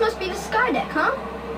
must be the sky deck, huh?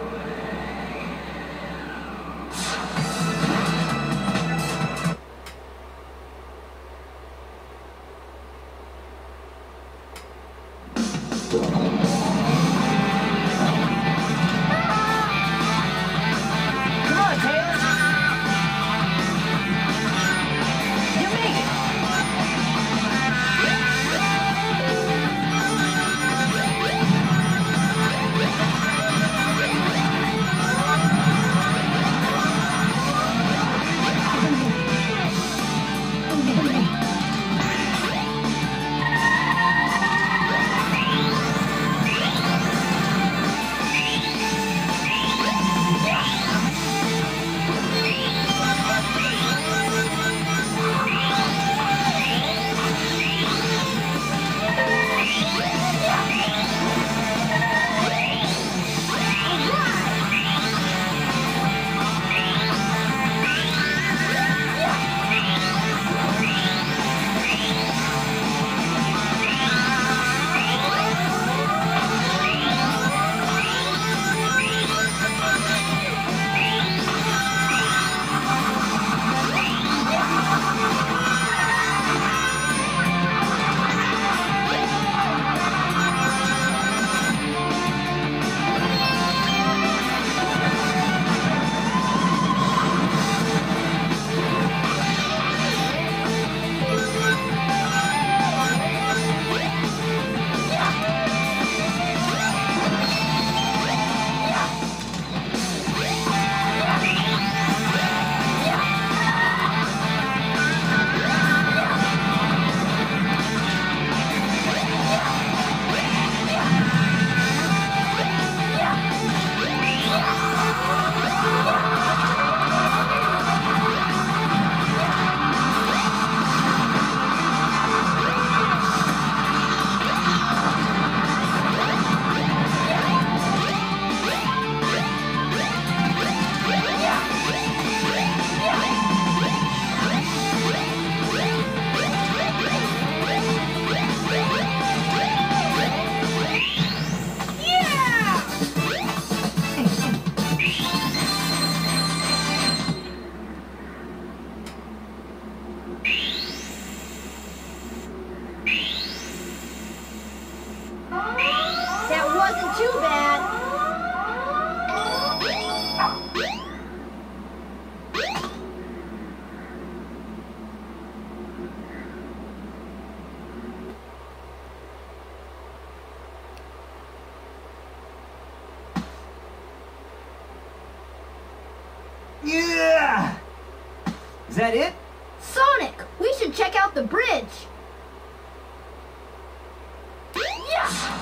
Too bad. Yeah! Is that it? Sonic, we should check out the bridge. Yeah!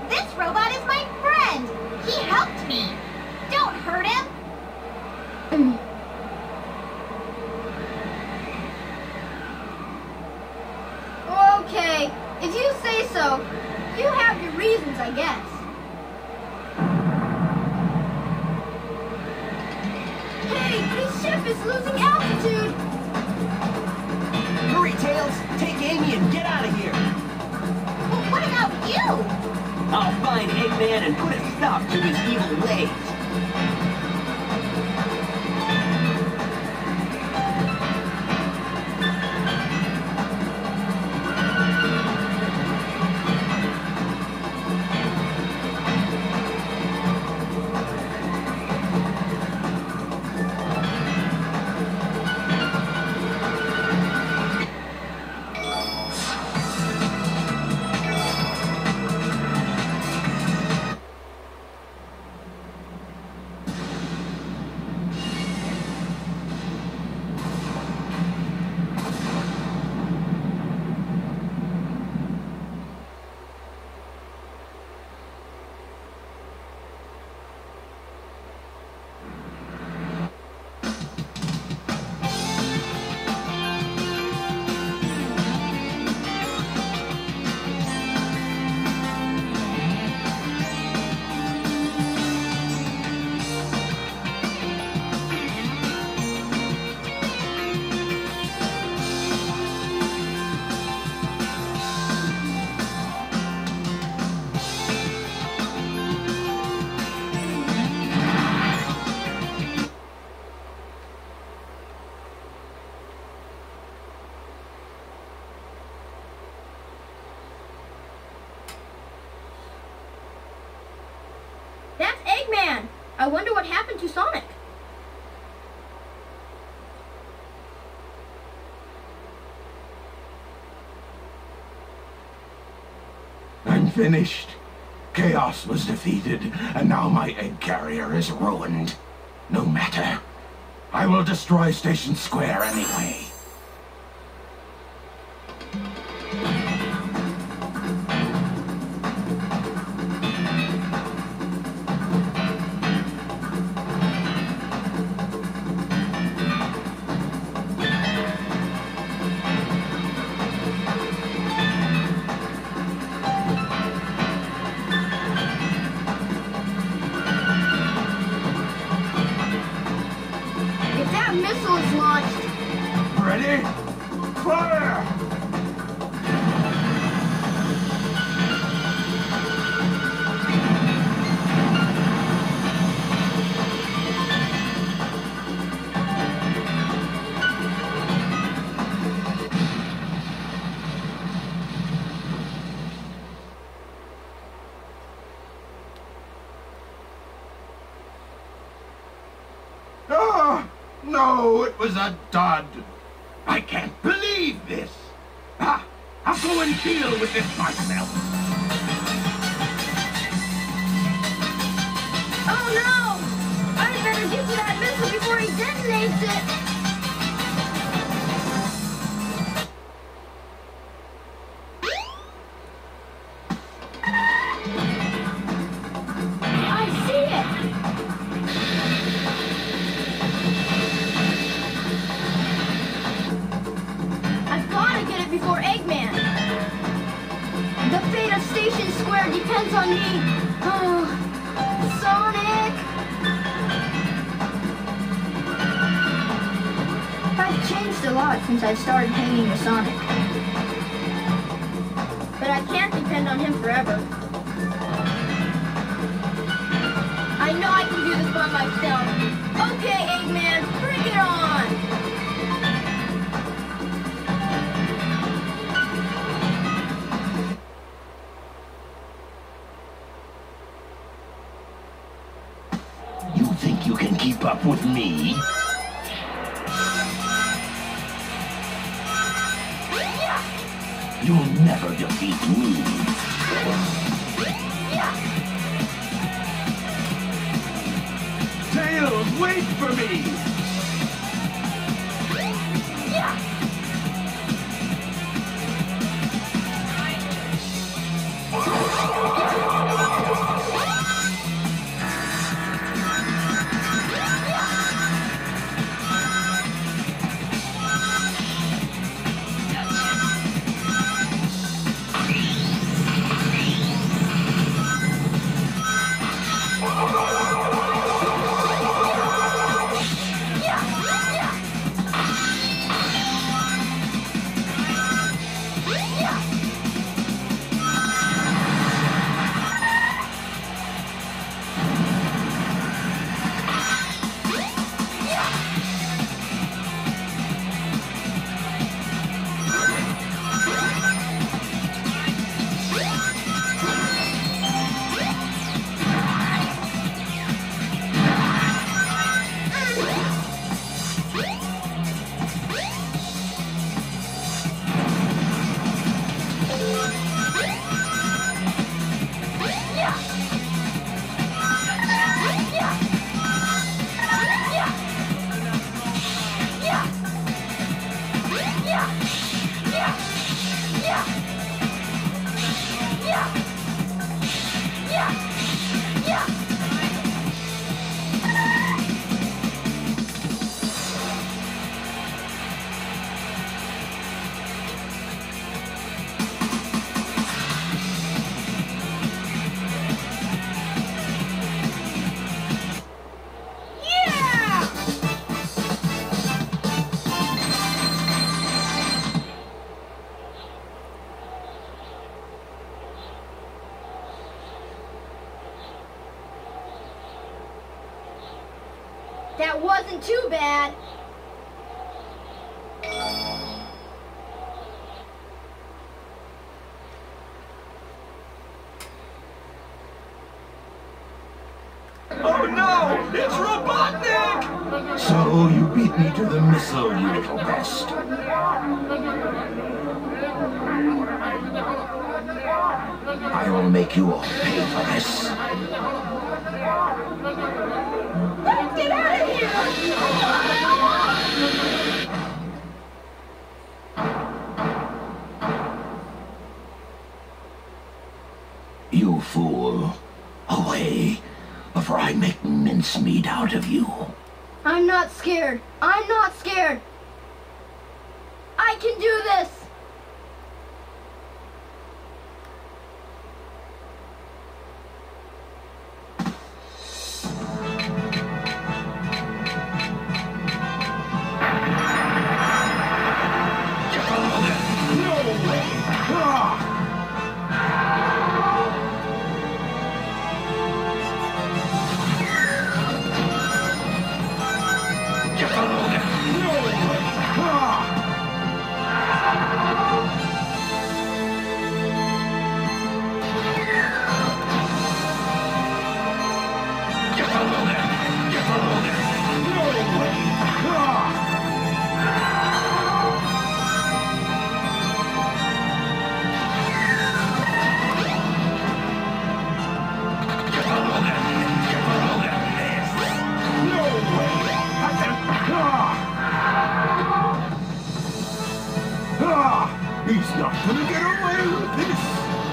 This robot is my friend. He helped me. Don't hurt him. Okay, if you say so. You have your reasons, I guess. Hey, this ship is losing altitude! Hurry, Tails! Take Amy and get out of here! Well, what about you? I'll find Eggman and put a stop to his evil ways. That's Eggman! I wonder what happened to Sonic. I'm finished. Chaos was defeated, and now my egg carrier is ruined. No matter. I will destroy Station Square anyway. If that missile is launched, Ready? Fire! Ah! No, it was a dud. I can't believe this. Ah, I'll go and deal with this myself. oh no! I better get to that missile before he detonates it! I see it! I've gotta get it before Eggman! The fate of Station Square depends on me! Oh, Sonic! I've changed a lot since I started hanging with Sonic. But I can't depend on him forever. I know I can do this by myself. Okay, Eggman, bring it on! You think you can keep up with me? You'll never defeat me. Tails, wait for me! That wasn't too bad. Oh no! It's Robotnik! So you beat me to the missile, you little pest. I will make you all pay for this. Let's get out of here! You fool. Away, before I make mincemeat out of you. I'm not scared. I'm not scared. I can do this. No way! Ah! He's not gonna get away with this!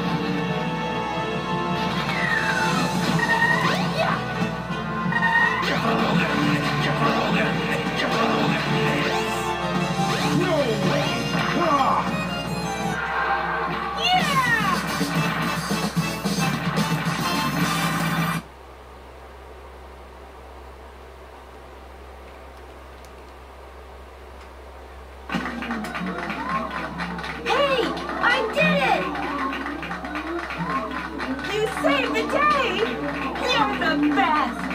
No way! Hey, I did it! You saved the day! You're the best!